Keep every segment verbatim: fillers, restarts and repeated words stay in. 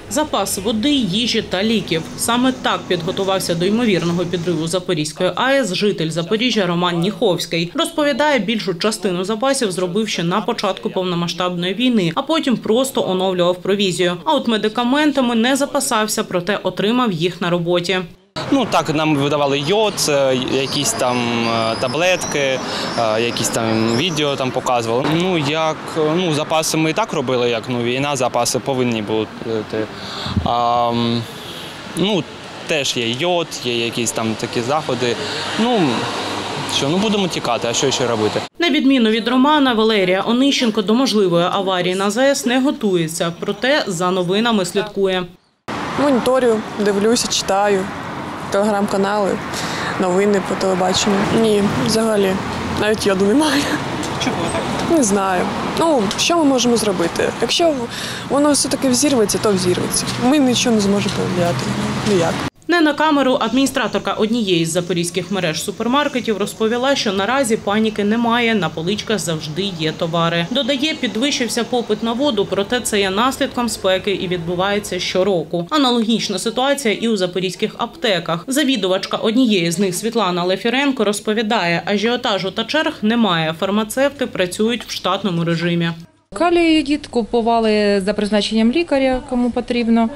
Запас води, їжі та ліків. Саме так підготувався до ймовірного підриву Запорізької АЕС житель Запоріжжя Роман Ніховський. Розповідає, більшу частину запасів зробив ще на початку повномасштабної війни, а потім просто оновлював провізію. А от медикаментами не запасався, проте отримав їх на роботі. Ну так, нам видавали йод, якісь там таблетки, якісь там відео там показували. Ну як, ну запаси ми і так робили, як ну війна, запаси повинні бути. А, ну теж є йод, є якісь там такі заходи. Ну що, ну будемо тікати, а що ще робити? На відміну від Романа, Валерія Онищенко до можливої аварії на ЗАЕС не готується, проте за новинами слідкує. Моніторю, дивлюся, читаю. Телеграм-канали, новини по телебаченню. Ні, взагалі. Навіть йоду немає. Чого так? Не знаю. Ну, що ми можемо зробити? Якщо воно все-таки взірветься, то взірветься. Ми нічого не зможемо повлияти. Ніяк. Не на камеру адміністраторка однієї з запорізьких мереж супермаркетів розповіла, що наразі паніки немає, на поличках завжди є товари. Додає, підвищився попит на воду, проте це є наслідком спеки і відбувається щороку. Аналогічна ситуація і у запорізьких аптеках. Завідувачка однієї з них Світлана Лефіренко розповідає, ажіотажу та черг немає, фармацевти працюють в штатному режимі. Калій і йодід купували за призначенням лікаря, кому потрібно.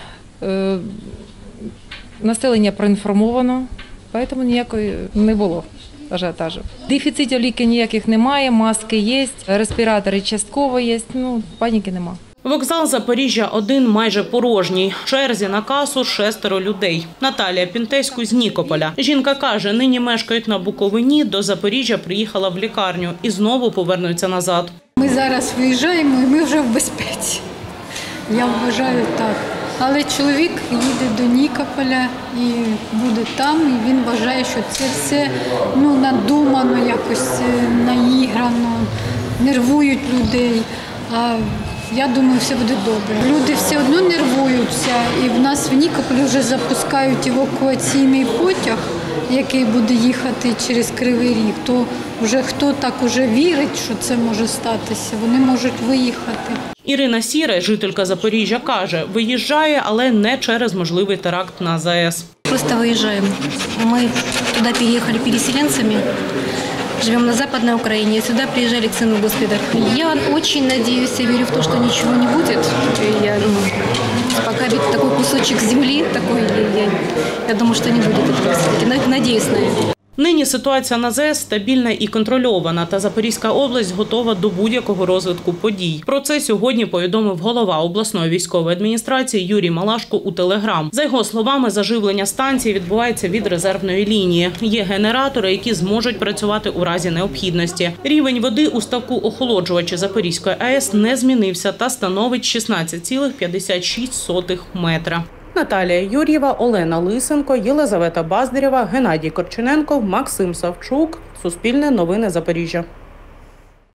Населення проінформовано, тому ніякої не було ажіотажу. Дефіцитів ліків ніяких немає, маски є, респіратори частково є, ну паніки нема. Вокзал Запоріжжя один майже порожній. В черзі на касу шестеро людей. Наталія Пінтеську з Нікополя. Жінка каже, нині мешкають на Буковині, до Запоріжжя приїхала в лікарню і знову повернуться назад. Ми зараз виїжджаємо і ми вже в безпеці. Я вважаю так. Але чоловік їде до Нікополя і буде там, і він вважає, що це все ну, надумано, якось наіграно, нервують людей. А я думаю, все буде добре. Люди все одно нервуються, і в нас в Нікополі вже запускають евакуаційний потяг, який буде їхати через Кривий Ріг. То вже хто так уже вірить, що це може статися, вони можуть виїхати. Ірина Сіра, жителька Запоріжжя, каже, виїжджає, але не через можливий теракт на ЗАЕС. Просто виїжджаємо. Ми туди переїхали переселенцями, живемо на Западній Україні, а сюди приїжджали к сину в госпіталь. Я дуже сподіваюся, вірю в те, що нічого не буде. Я, ну, поки від такий кусочок землі, такий, я, я думаю, що не буде такого. Надіюсь на це. Нині ситуація на ЗАЕС стабільна і контрольована, та Запорізька область готова до будь-якого розвитку подій. Про це сьогодні повідомив голова обласної військової адміністрації Юрій Малашко у Телеграм. За його словами, заживлення станції відбувається від резервної лінії. Є генератори, які зможуть працювати у разі необхідності. Рівень води у ставку охолоджувача Запорізької АЕС не змінився та становить шістнадцять цілих п'ятдесят шість сотих метра. Наталія Юр'єва, Олена Лисенко, Єлизавета Баздарєва, Геннадій Корчененко, Максим Савчук. Суспільне новини Запоріжжя.